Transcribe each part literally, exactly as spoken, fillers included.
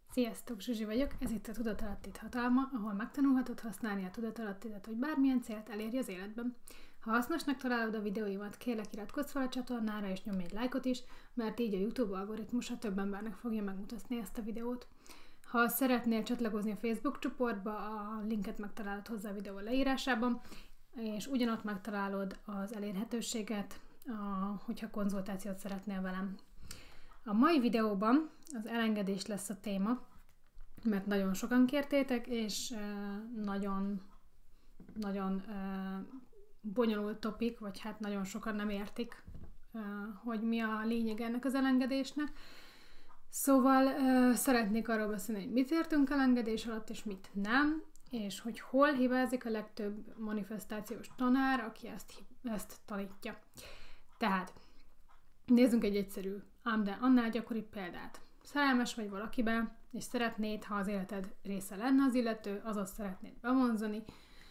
Sziasztok, Zsuzsi vagyok, ez itt a Tudatalattid hatalma, ahol megtanulhatod használni a tudatalattidat, hogy bármilyen célt elérj az életben. Ha hasznosnak találod a videóimat, kérlek iratkozz fel a csatornára és nyomj egy lájkot is, mert így a YouTube algoritmusa több embernek fogja megmutatni ezt a videót. Ha szeretnél csatlakozni a Facebook csoportba, a linket megtalálod hozzá a videó leírásában, és ugyanott megtalálod az elérhetőséget, hogyha konzultációt szeretnél velem. A mai videóban az elengedés lesz a téma, mert nagyon sokan kértétek, és nagyon, nagyon bonyolult topik, vagy hát nagyon sokan nem értik, hogy mi a lényeg ennek az elengedésnek. Szóval szeretnék arról beszélni, hogy mit értünk elengedés alatt, és mit nem, és hogy hol hibázik a legtöbb manifestációs tanár, aki ezt, ezt tanítja. Tehát nézzünk egy egyszerű, ám de annál gyakoribb példát. Szerelmes vagy valakibe, és szeretnéd, ha az életed része lenne az illető, azaz szeretnéd bevonzani,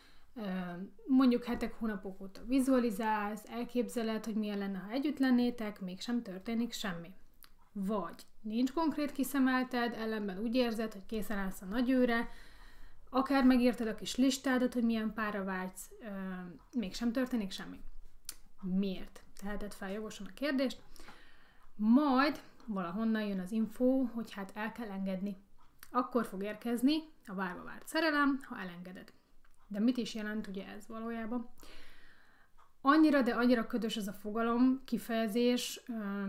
mondjuk hetek, hónapok óta vizualizálsz, elképzeled, hogy milyen lenne, ha együtt lennétek, mégsem történik semmi. Vagy nincs konkrét kiszemelted, ellenben úgy érzed, hogy készen állsz a nagyőre, akár megírtad a kis listádat, hogy milyen párra vágysz, mégsem történik semmi. Miért? Teheted fel jogosan a kérdést. Majd valahonnan jön az info, hogy hát el kell engedni. Akkor fog érkezni a várva várt szerelem, ha elengeded. De mit is jelent ugye ez valójában? Annyira, de annyira ködös ez a fogalom, kifejezés,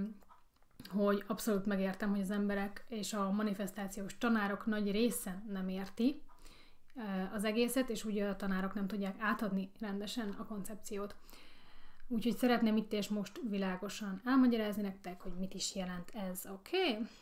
hogy abszolút megértem, hogy az emberek és a manifestációs tanárok nagy része nem érti az egészet, és ugye a tanárok nem tudják átadni rendesen a koncepciót. Úgyhogy szeretném itt és most világosan elmagyarázni nektek, hogy mit is jelent ez, oké? Okay?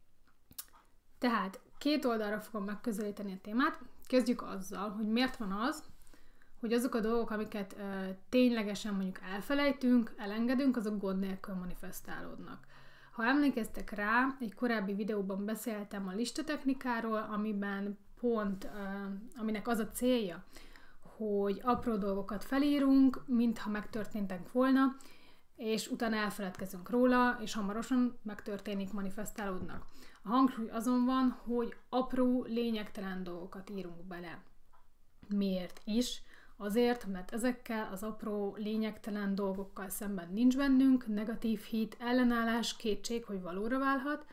Tehát két oldalra fogom megközelíteni a témát. Kezdjük azzal, hogy miért van az, hogy azok a dolgok, amiket ö, ténylegesen mondjuk elfelejtünk, elengedünk, azok gond nélkül manifestálódnak. Ha emlékeztek rá, egy korábbi videóban beszéltem a listatechnikáról, amiben pont, ö, aminek az a célja, hogy apró dolgokat felírunk, mintha megtörténtek volna, és utána elfeledkezünk róla, és hamarosan megtörténik, manifestálódnak. A hangsúly azon van, hogy apró, lényegtelen dolgokat írunk bele. Miért is? Azért, mert ezekkel az apró, lényegtelen dolgokkal szemben nincs bennünk negatív hit, ellenállás, kétség, hogy valóra válhat,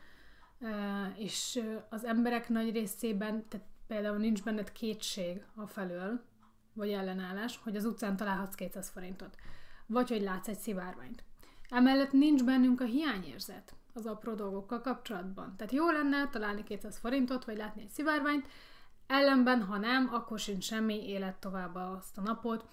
és az emberek nagy részében, tehát például nincs benned kétség afelől, vagy ellenállás, hogy az utcán találhatsz kétszáz forintot, vagy hogy látsz egy szivárványt. Emellett nincs bennünk a hiányérzet az apró dolgokkal kapcsolatban. Tehát jó lenne találni kétszáz forintot, vagy látni egy szivárványt, ellenben, ha nem, akkor sincs semmi, élet tovább azt a napot,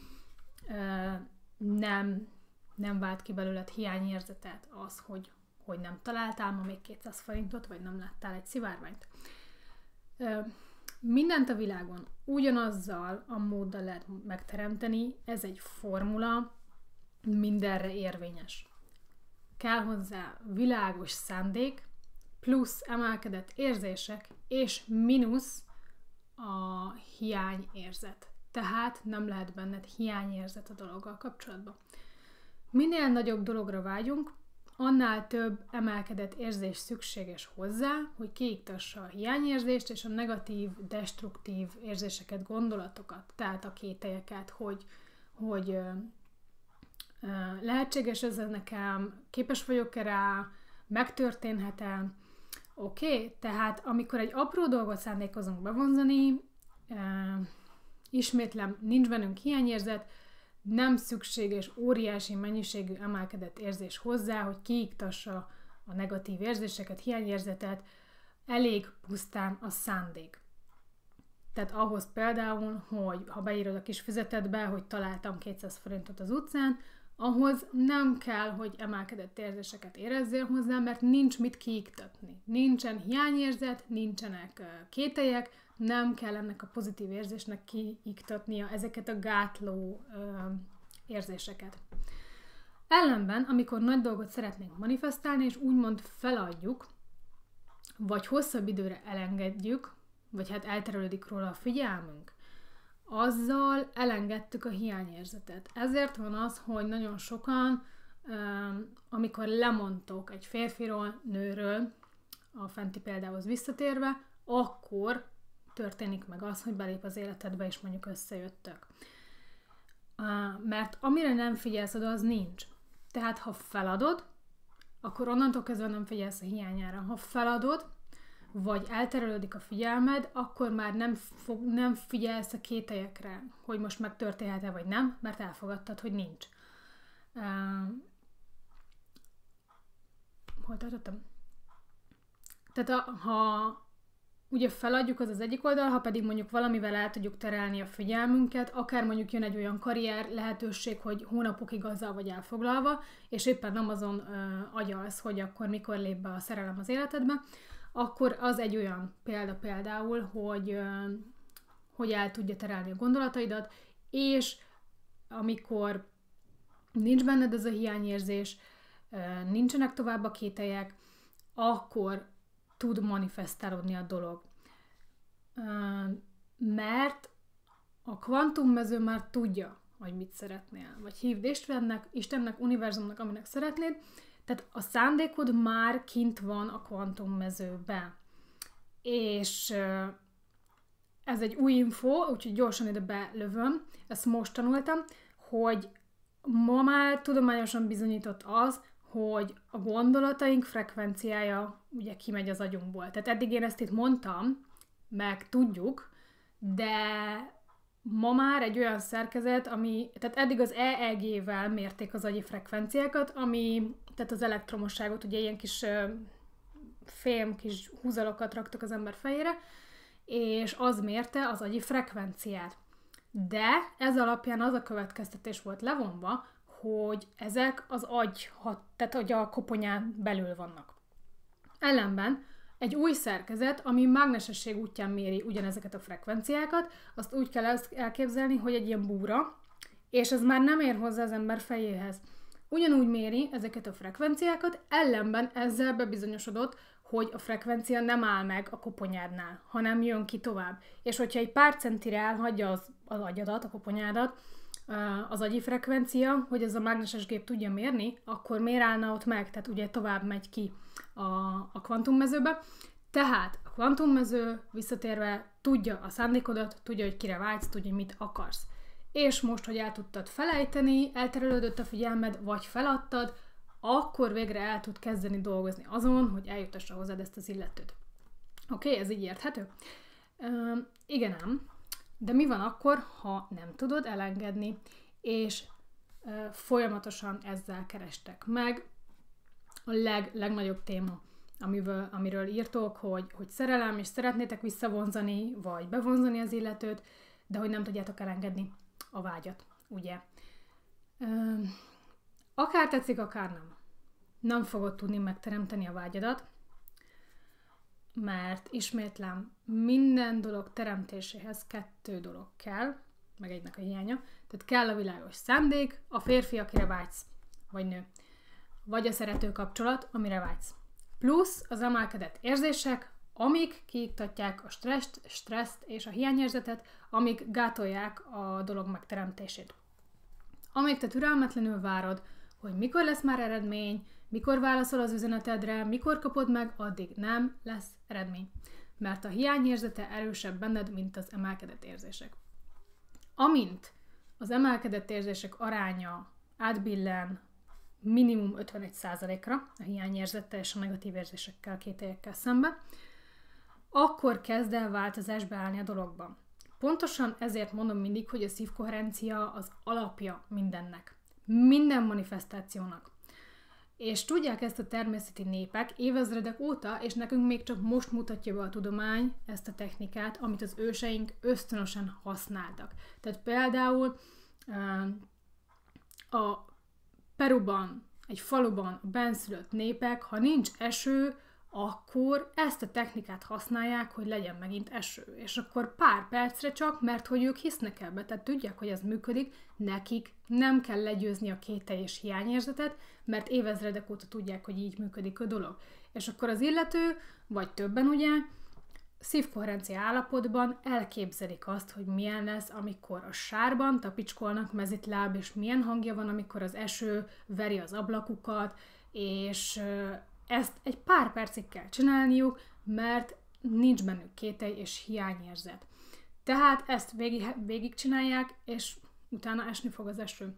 nem, nem vált ki belőled hiányérzetet az, hogy, hogy nem találtál ma még kétszáz forintot, vagy nem láttál egy szivárványt. Mindent a világon ugyanazzal a móddal lehet megteremteni, ez egy formula, mindenre érvényes. Kell hozzá világos szándék, plusz emelkedett érzések, és mínusz a hiányérzet. Tehát nem lehet benned hiányérzet a dologgal kapcsolatban. Minél nagyobb dologra vágyunk, annál több emelkedett érzés szükséges hozzá, hogy kiiktassa a hiányérzést és a negatív, destruktív érzéseket, gondolatokat, tehát a kételyeket, hogy, hogy ö, ö, lehetséges ez nekem, képes vagyok-e rá, megtörténhet-e. Oké, okay? Tehát amikor egy apró dolgot szándékozunk bevonzani, ö, ismétlem, nincs bennünk hiányérzet, nem szükséges óriási mennyiségű emelkedett érzés hozzá, hogy kiiktassa a negatív érzéseket, hiányérzetet, elég pusztán a szándék. Tehát ahhoz például, hogy ha beírod a kis füzetedbe, hogy találtam kétszáz forintot az utcán, ahhoz nem kell, hogy emelkedett érzéseket érezzél hozzá, mert nincs mit kiiktatni. Nincsen hiányérzet, nincsenek kételyek, nem kell ennek a pozitív érzésnek kiiktatnia ezeket a gátló ö, érzéseket. Ellenben, amikor nagy dolgot szeretnénk manifestálni, és úgymond feladjuk, vagy hosszabb időre elengedjük, vagy hát elterelődik róla a figyelmünk, azzal elengedtük a hiányérzetet. Ezért van az, hogy nagyon sokan, ö, amikor lemondtok egy férfiról, nőről, a fenti példához visszatérve, akkor történik meg az, hogy belép az életedbe, és mondjuk összejöttök. Mert amire nem figyelsz oda, az nincs. Tehát ha feladod, akkor onnantól kezdve nem figyelsz a hiányára. Ha feladod, vagy elterelődik a figyelmed, akkor már nem, fog, nem figyelsz a kételyekre, hogy most megtörténhet-e vagy nem, mert elfogadtad, hogy nincs. Uh, hol tartottam? Tehát a, ha ugye feladjuk, az az egyik oldal, ha pedig mondjuk valamivel el tudjuk terelni a figyelmünket, akár mondjuk jön egy olyan karrier lehetőség, hogy hónapokig azzal vagy elfoglalva, és éppen nem azon uh, agyalsz, hogy akkor mikor lép be a szerelem az életedbe, akkor az egy olyan példa például, hogy, uh, hogy el tudja terelni a gondolataidat, és amikor nincs benned ez a hiányérzés, uh, nincsenek tovább a kételyek, akkor tud manifestálódni a dolog. Mert a kvantummező már tudja, hogy mit szeretnél. Vagy hívd Istennek, Istennek, univerzumnak, aminek szeretnéd. Tehát a szándékod már kint van a kvantummezőben. És ez egy új info, úgyhogy gyorsan ide belövöm. Ezt most tanultam, hogy ma már tudományosan bizonyított az, hogy a gondolataink frekvenciája ugye kimegy az agyunkból. Tehát eddig én ezt itt mondtam, meg tudjuk, de ma már egy olyan szerkezet, ami, tehát eddig az E E G-vel mérték az agyi frekvenciákat, ami, tehát az elektromosságot, ugye ilyen kis uh, fém, kis húzalokat raktak az ember fejére, és az mérte az agyi frekvenciát. De ez alapján az a következtetés volt levonva, hogy ezek az agy, tehát hogy a koponyán belül vannak. Ellenben egy új szerkezet, ami mágnesesség útján méri ugyanezeket a frekvenciákat, azt úgy kell elképzelni, hogy egy ilyen búra, és ez már nem ér hozzá az ember fejéhez. Ugyanúgy méri ezeket a frekvenciákat, ellenben ezzel bebizonyosodott, hogy a frekvencia nem áll meg a koponyádnál, hanem jön ki tovább. És hogyha egy pár centire elhagyja az, az agyadat, a koponyádat, az agyi frekvencia, hogy ez a mágneses gép tudja mérni, akkor miért állna ott meg? Tehát ugye tovább megy ki a, a kvantummezőbe. Tehát a kvantummező visszatérve tudja a szándékodat, tudja, hogy kire vágysz, tudja, mit akarsz. És most, hogy el tudtad felejteni, elterelődött a figyelmed, vagy feladtad, akkor végre el tud kezdeni dolgozni azon, hogy eljutassa hozzád ezt az illetőt. Oké, okay, ez így érthető? Uh, igen ám. De mi van akkor, ha nem tudod elengedni, és e, folyamatosan ezzel kerestek meg? A leg, legnagyobb téma, amiről, amiről írtok, hogy, hogy szerelem, és szeretnétek visszavonzani, vagy bevonzani az illetőt, de hogy nem tudjátok elengedni a vágyat, ugye? E, akár tetszik, akár nem. Nem fogod tudni megteremteni a vágyadat, mert ismétlem, minden dolog teremtéséhez kettő dolog kell, meg egynek a hiánya, tehát kell a világos szándék, a férfi, akire vágysz, vagy nő, vagy a szerető kapcsolat, amire vágysz. Plusz az emelkedett érzések, amik kiiktatják a stresszt, stresszt és a hiányérzetet, amik gátolják a dolog megteremtését. Amíg te türelmetlenül várod, hogy mikor lesz már eredmény, mikor válaszol az üzenetedre, mikor kapod meg, addig nem lesz eredmény. Mert a hiányérzete erősebb benned, mint az emelkedett érzések. Amint az emelkedett érzések aránya átbillen minimum ötvenegy százalékra a hiányérzettel és a negatív érzésekkel, kételyekkel szemben, akkor kezd el változás beállni a dologban. Pontosan ezért mondom mindig, hogy a szívkoherencia az alapja mindennek. Minden manifestációnak. És tudják ezt a természeti népek évezredek óta, és nekünk még csak most mutatja be a tudomány ezt a technikát, amit az őseink ösztönösen használtak. Tehát például a Peruban, egy faluban a benszülött népek, ha nincs eső, akkor ezt a technikát használják, hogy legyen megint eső. És akkor pár percre csak, mert hogy ők hisznek ebbe, tehát tudják, hogy ez működik, nekik nem kell legyőzni a kételj és hiányérzetet, mert évezredek óta tudják, hogy így működik a dolog. És akkor az illető, vagy többen ugye, szívkoherencia állapotban elképzelik azt, hogy milyen lesz, amikor a sárban tapicskolnak mezitláb, és milyen hangja van, amikor az eső veri az ablakukat, és ezt egy pár percig kell csinálniuk, mert nincs bennük kételj és hiányérzet. Tehát ezt végig, végig csinálják, és utána esni fog az eső.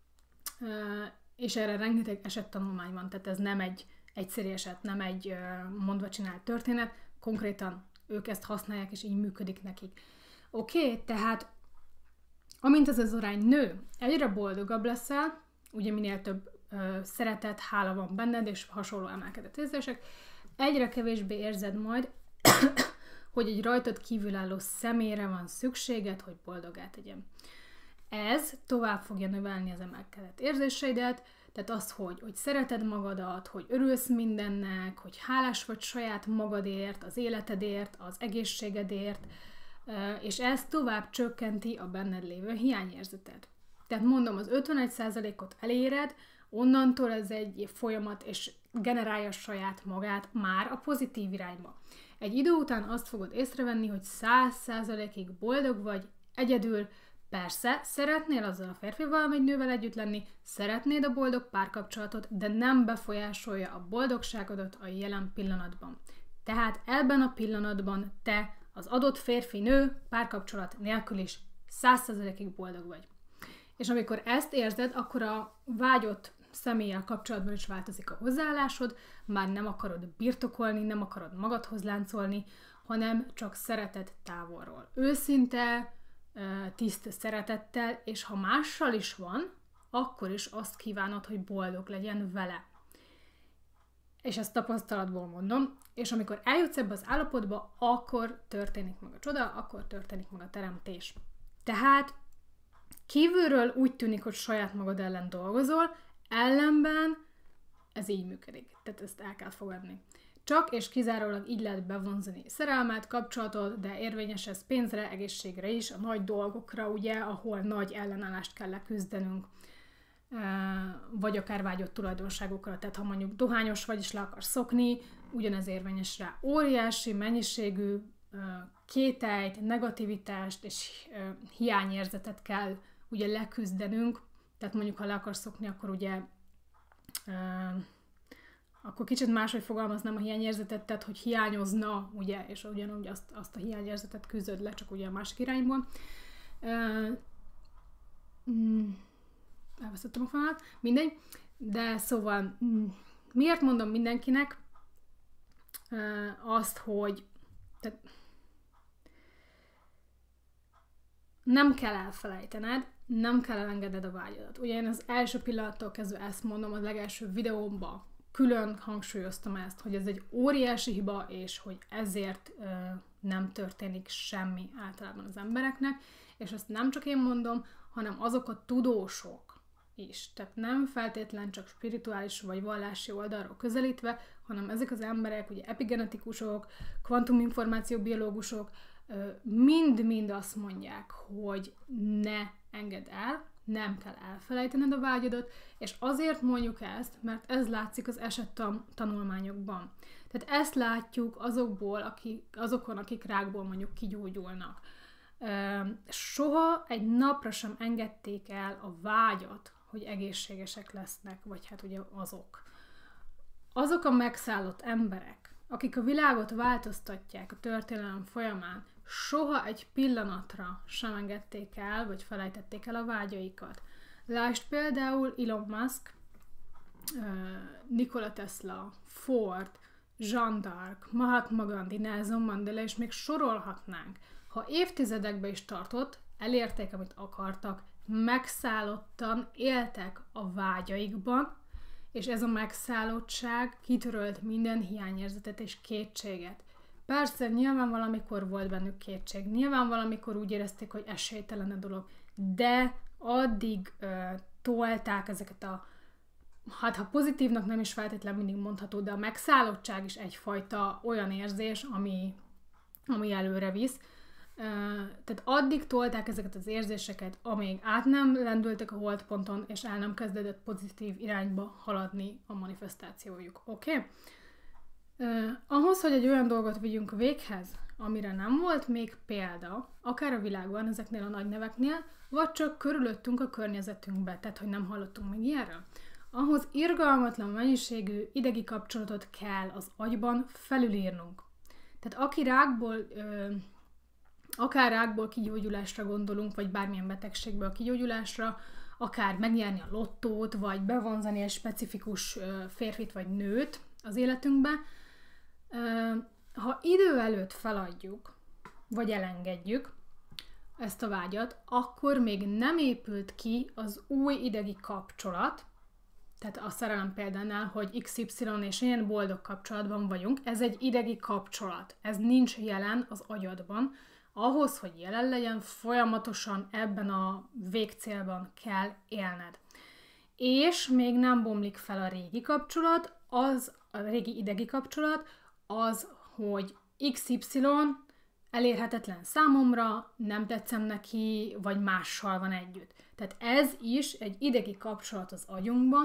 És erre rengeteg esettanulmány van, tehát ez nem egy egyszerű eset, nem egy mondva csinált történet, konkrétan ők ezt használják, és így működik nekik. Oké, okay, tehát amint ez az arány nő, egyre boldogabb leszel, ugye minél több ö, szeretet, hála van benned, és hasonló emelkedett érzések, egyre kevésbé érzed majd, hogy egy rajtad kívülálló személyre van szükséged, hogy boldoggá tegyen. Ez tovább fogja növelni az emelkedett érzéseidet, tehát az, hogy, hogy szereted magadat, hogy örülsz mindennek, hogy hálás vagy saját magadért, az életedért, az egészségedért, és ez tovább csökkenti a benned lévő hiányérzetet. Tehát mondom, az ötvenegy százalékot eléred, onnantól ez egy folyamat, és generálja saját magát már a pozitív irányba. Egy idő után azt fogod észrevenni, hogy száz százalékig boldog vagy, egyedül. Persze, szeretnél azzal a férfival vagy nővel együtt lenni, szeretnéd a boldog párkapcsolatot, de nem befolyásolja a boldogságodat a jelen pillanatban. Tehát ebben a pillanatban te az adott férfi-nő párkapcsolat nélkül is száz százalékig boldog vagy. És amikor ezt érzed, akkor a vágyott személlyel kapcsolatban is változik a hozzáállásod, már nem akarod birtokolni, nem akarod magadhoz láncolni, hanem csak szereted távolról. Őszinte, tiszta szeretettel, és ha mással is van, akkor is azt kívánod, hogy boldog legyen vele. És ezt tapasztalatból mondom, és amikor eljutsz ebbe az állapotba, akkor történik meg a csoda, akkor történik meg a teremtés. Tehát kívülről úgy tűnik, hogy saját magad ellen dolgozol, ellenben ez így működik. Tehát ezt el kell fogadni. Csak és kizárólag így lehet bevonzani szerelmet, kapcsolatot, de érvényes ez pénzre, egészségre is, a nagy dolgokra, ugye, ahol nagy ellenállást kell leküzdenünk, vagy akár vágyott tulajdonságokra. Tehát ha mondjuk dohányos vagy, és le akarsz szokni, ugyanez érvényes rá. Óriási mennyiségű kételyt, negativitást és hiányérzetet kell ugye leküzdenünk. Tehát mondjuk, ha le akarsz szokni, akkor ugye akkor kicsit máshogy fogalmaznám a hiányérzetet, tehát hogy hiányozna, ugye, és ugyanúgy azt, azt a hiányérzetet küzdöd le, csak ugye a másik irányból. Elvesztettem a fonalat, mindegy. De szóval miért mondom mindenkinek azt, hogy tehát nem kell elfelejtened, nem kell elengedned a vágyadat. Ugye én az első pillanattól kezdve ezt mondom, a legelső videómban külön hangsúlyoztam ezt, hogy ez egy óriási hiba, és hogy ezért ö, nem történik semmi általában az embereknek, és ezt nem csak én mondom, hanem azok a tudósok is. Tehát nem feltétlen csak spirituális vagy vallási oldalról közelítve, hanem ezek az emberek, ugye epigenetikusok, kvantuminformációbiológusok, mind-mind azt mondják, hogy ne engedd el, nem kell elfelejtened a vágyadat, és azért mondjuk ezt, mert ez látszik az esettanulmányokban. Tehát ezt látjuk azokból, akik, azokon, akik rákból mondjuk kigyógyulnak. Soha egy napra sem engedték el a vágyat, hogy egészségesek lesznek, vagy hát ugye azok. Azok a megszállott emberek, akik a világot változtatják a történelem folyamán, soha egy pillanatra sem engedték el, vagy felejtették el a vágyaikat. Lásd például Elon Musk, Nikola Tesla, Ford, Jeanne d'Arc, Mahatma Gandhi, Nelson Mandela, és még sorolhatnánk. Ha évtizedekbe is tartott, elérték, amit akartak, megszállottan éltek a vágyaikban, és ez a megszállottság kitörölt minden hiányérzetet és kétséget. Persze, nyilván valamikor volt bennük kétség, nyilván valamikor úgy érezték, hogy esélytelen a dolog, de addig ö, tolták ezeket a, hát ha pozitívnak nem is feltétlenül mindig mondható, de a megszállottság is egyfajta olyan érzés, ami, ami előre visz. Ö, tehát addig tolták ezeket az érzéseket, amíg át nem lendültek a holdponton, és el nem kezdődött pozitív irányba haladni a manifestációjuk. Oké? Okay? Uh, ahhoz, hogy egy olyan dolgot vigyünk véghez, amire nem volt még példa, akár a világban, ezeknél a nagy neveknél, vagy csak körülöttünk a környezetünkbe, tehát hogy nem hallottunk még ilyenről, ahhoz irgalmatlan mennyiségű idegi kapcsolatot kell az agyban felülírnunk. Tehát aki rákból, ö, akár rákból kigyógyulásra gondolunk, vagy bármilyen betegségből kigyógyulásra, akár megnyerni a lottót, vagy bevonzani egy specifikus ö, férfit vagy nőt az életünkbe, ö, ha idő előtt feladjuk, vagy elengedjük ezt a vágyat, akkor még nem épült ki az új idegi kapcsolat, tehát a szerelem példánál, hogy iksz ipszilon és ilyen boldog kapcsolatban vagyunk, ez egy idegi kapcsolat, ez nincs jelen az agyadban. Ahhoz, hogy jelen legyen, folyamatosan ebben a végcélban kell élned. És még nem bomlik fel a régi kapcsolat, az a régi idegi kapcsolat, az, hogy iksz ipszilon elérhetetlen számomra, nem tetszem neki, vagy mással van együtt. Tehát ez is egy idegi kapcsolat az agyunkba,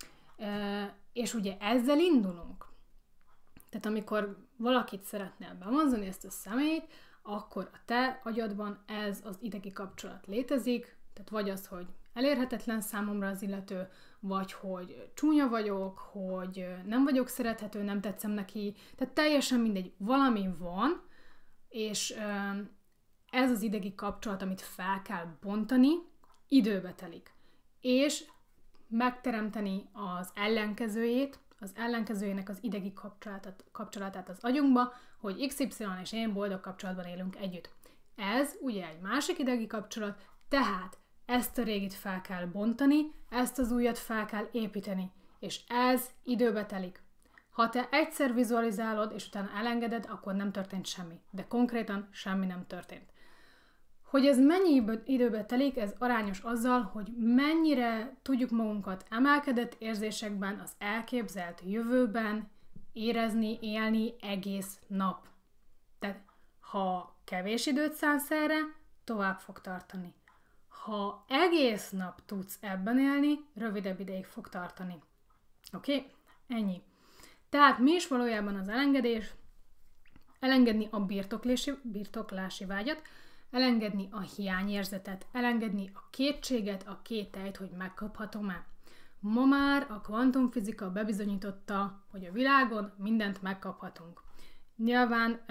és ugye ezzel indulunk. Tehát amikor valakit szeretnél bevonzani, ezt a személyt, akkor a te agyadban ez az idegi kapcsolat létezik, tehát vagy az, hogy elérhetetlen számomra az illető, vagy hogy csúnya vagyok, hogy nem vagyok szerethető, nem tetszem neki, tehát teljesen mindegy, valami van, és ez az idegi kapcsolat, amit fel kell bontani, időbe telik. És megteremteni az ellenkezőjét, az ellenkezőjének az idegi kapcsolatát, kapcsolatát az agyunkba, hogy iksz ipszilon és én boldog kapcsolatban élünk együtt. Ez ugye egy másik idegi kapcsolat, tehát ezt a régit fel kell bontani, ezt az újat fel kell építeni, és ez időbe telik. Ha te egyszer vizualizálod, és utána elengeded, akkor nem történt semmi. De konkrétan semmi nem történt. Hogy ez mennyi időbe telik, ez arányos azzal, hogy mennyire tudjuk magunkat emelkedett érzésekben, az elképzelt jövőben érezni, élni egész nap. Tehát ha kevés időt szánsz erre, tovább fog tartani. Ha egész nap tudsz ebben élni, rövidebb ideig fog tartani. Oké? Okay? Ennyi. Tehát mi is valójában az elengedés? Elengedni a birtoklási, birtoklási vágyat, elengedni a hiányérzetet, elengedni a kétséget, a kételyt, hogy megkaphatom-e. Ma már a kvantumfizika bebizonyította, hogy a világon mindent megkaphatunk. Nyilván uh,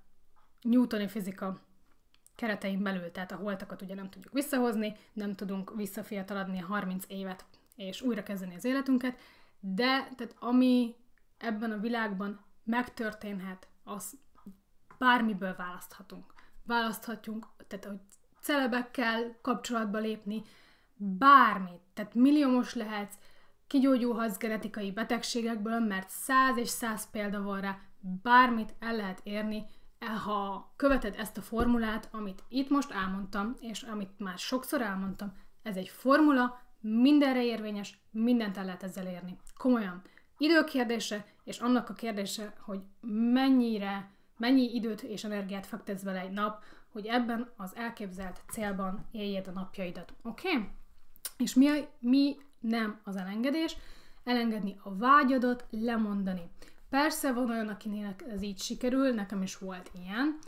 newtoni fizika keretein belül, tehát a holtakat ugye nem tudjuk visszahozni, nem tudunk visszafiataladni harminc évet, és újra kezdeni az életünket, de tehát ami ebben a világban megtörténhet, az bármiből választhatunk. Választhatjunk, tehát hogy celebekkel kapcsolatba lépni, bármit, tehát milliómos lehetsz, kigyógyulhatsz genetikai betegségekből, mert száz és száz példa van rá, bármit el lehet érni, ha követed ezt a formulát, amit itt most elmondtam, és amit már sokszor elmondtam, ez egy formula, mindenre érvényes, mindent el lehet ezzel érni. Komolyan. Időkérdése, és annak a kérdése, hogy mennyire, mennyi időt és energiát fektetsz bele egy nap, hogy ebben az elképzelt célban éljed a napjaidat. Oké? Okay? És mi, mi nem az elengedés? Elengedni a vágyadat, lemondani. Persze van olyan, akinél ez így sikerül, nekem is volt ilyen,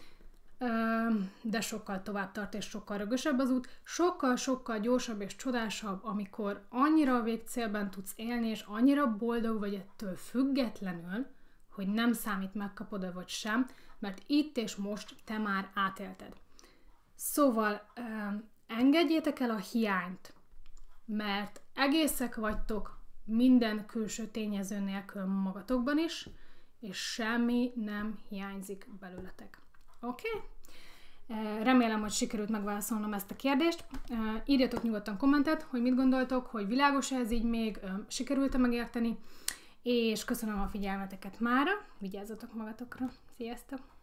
de sokkal tovább tart és sokkal rögösebb az út, sokkal-sokkal gyorsabb és csodásabb, amikor annyira a végcélben tudsz élni, és annyira boldog vagy ettől függetlenül, hogy nem számít, megkapod-e vagy sem, mert itt és most te már átélted. Szóval engedjétek el a hiányt, mert egészek vagytok minden külső tényező nélkül magatokban is, és semmi nem hiányzik belőletek. Oké? Okay? Remélem, hogy sikerült megválaszolnom ezt a kérdést. Írjatok nyugodtan kommentet, hogy mit gondoltok, hogy világos ez így még, sikerült-e megérteni, és köszönöm a figyelmeteket mára, vigyázzatok magatokra. Sziasztok!